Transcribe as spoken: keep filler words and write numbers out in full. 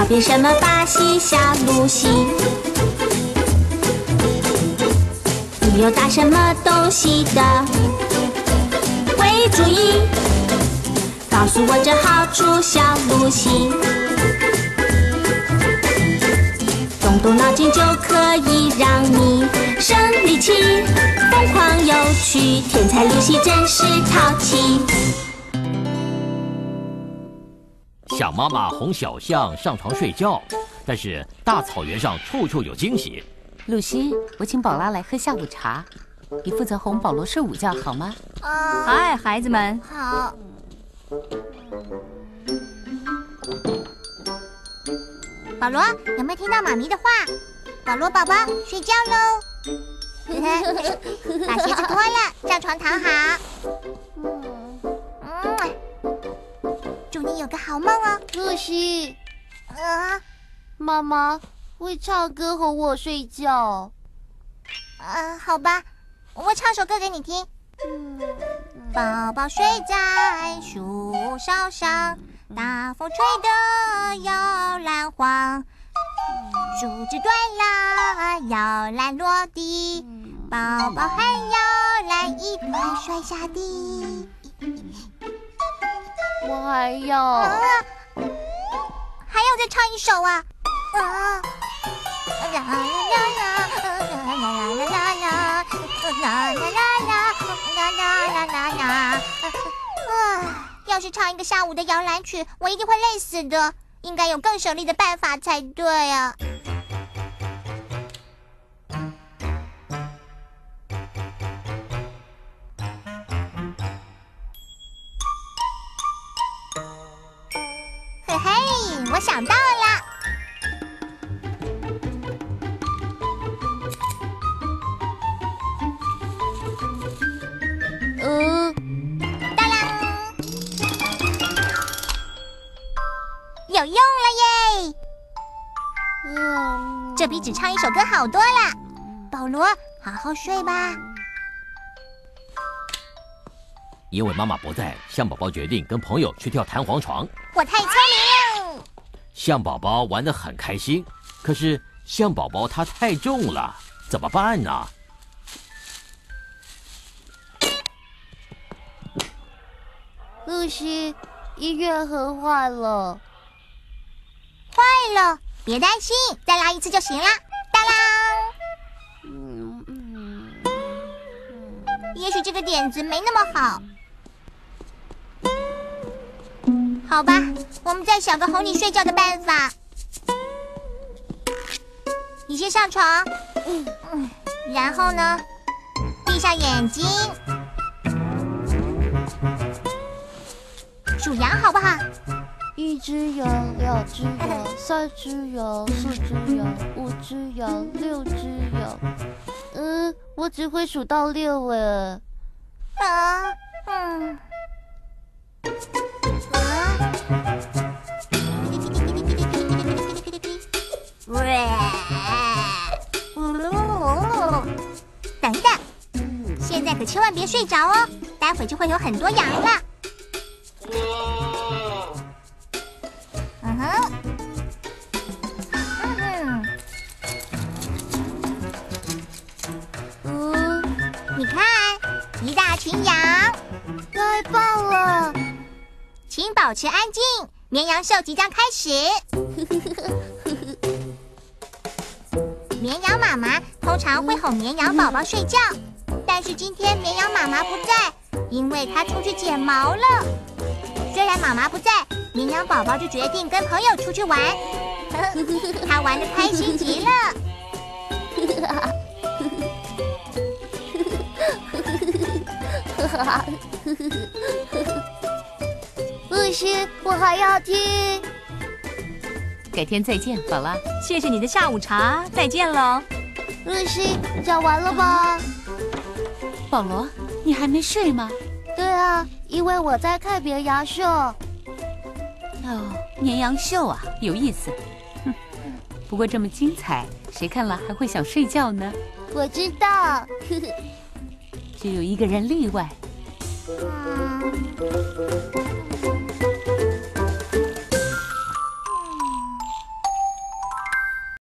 要变什么把戏？小露西，你又打什么东西的？会注意，告诉我这好处，小露西。动动脑筋就可以让你生力气，疯狂有趣，天才露西真是淘气。 象妈妈哄小象上床睡觉，但是大草原上处处有惊喜。 露西，我请宝拉来喝下午茶，你负责哄保罗睡午觉好吗？ 啊，嗨，孩子们。 好。保罗，有没有听到妈咪的话？保罗宝宝，睡觉喽！把鞋子脱了，上床躺好。嗯，祝你有个好梦哦， 露西。 啊， 妈妈会唱歌哄我睡觉。 啊，好吧，我唱首歌给你听。嗯，宝宝睡在树梢上，大风吹得摇篮晃，树枝断了，摇篮落地，宝宝还摇篮一块摔下地。 我还要， 啊，还要再唱一首啊！啊！啦啦啦啦啦啦啦啦啦啦啦啦啦啦！啊！要是唱一个下午的摇篮曲，我一定会累死的。应该有更省力的办法才对啊！嘿嘿，我想到了。 嗯， 当啷，有用了耶！ 嗯， 这比只唱一首歌好多了。保罗，好好睡吧。 因为妈妈不在，象宝宝决定跟朋友去跳弹簧床。 我太聪明了。 象宝宝玩得很开心，可是象宝宝它太重了，怎么办呢？ 露西，医院很坏了。 坏了，别担心，再拉一次就行了。当啷！ 嗯嗯， 也许这个点子没那么好。好吧，我们再想个哄你睡觉的办法。你先上床，嗯，然后呢，闭上眼睛，数羊好不好？ 一只羊，两只羊，三只羊，四只羊，五只羊，六只羊。嗯，我只会数到六哎。 啊，嗯。等等，现在可千万别睡着哦，待会就会有很多羊了。嗯哼，嗯， 嗯， 你看，一大群羊， 太棒了！ 请保持安静，绵羊秀即将开始。绵羊妈妈通常会哄绵羊宝宝睡觉，但是今天绵羊妈妈不在，因为她出去剪毛了。虽然妈妈不在，绵羊宝宝就决定跟朋友出去玩，他玩得开心极了。 露西，我还要听。 改天再见，宝拉。 谢谢你的下午茶，再见喽。 露西，讲完了吗？ 保罗，你还没睡吗？ 对啊，因为我在看绵羊秀。 哦，绵羊秀啊，有意思。哼，不过这么精彩，谁看了还会想睡觉呢？ 我知道， 只有一个人例外。 嗯